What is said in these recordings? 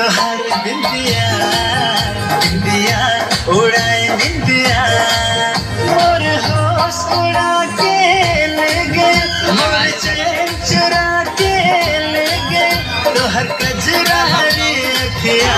तोहर बिंदिया बिंदिया उड़ाए बिंदिया और होश उड़ा के ले गए मोर चैन चुरा के ले गए तोहर कजरारी अखिया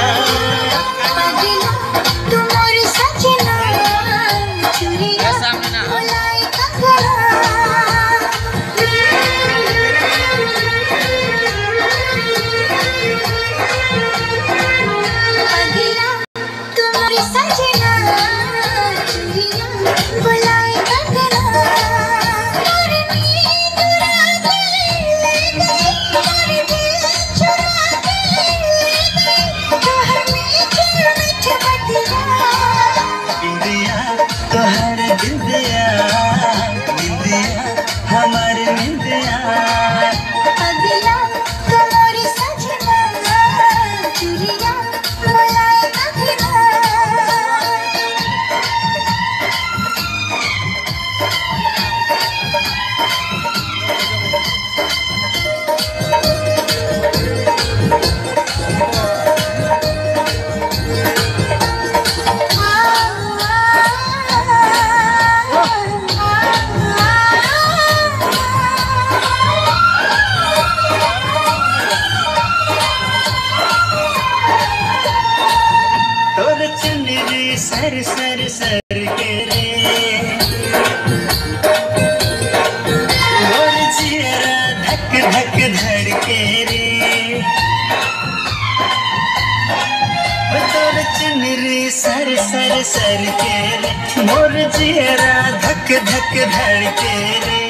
तोहर बिंदिया बिंदिया हमारे बिंदिया अगला तुम्हारी सजना चुरिया बुलाए कगना सर सर सर के रे मोर जियरा धक धक धड़के रे तोर चुनरी सर सर सर के रे मोर जियरा धक धक धड़के रे